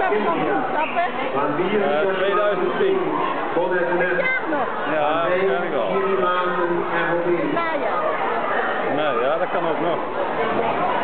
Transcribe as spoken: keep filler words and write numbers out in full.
stappen? Uh, tweeduizend tien. Dit jaar nog? Ja, waarschijnlijk wel. Najaar. Nee, ja, dat kan ook nog.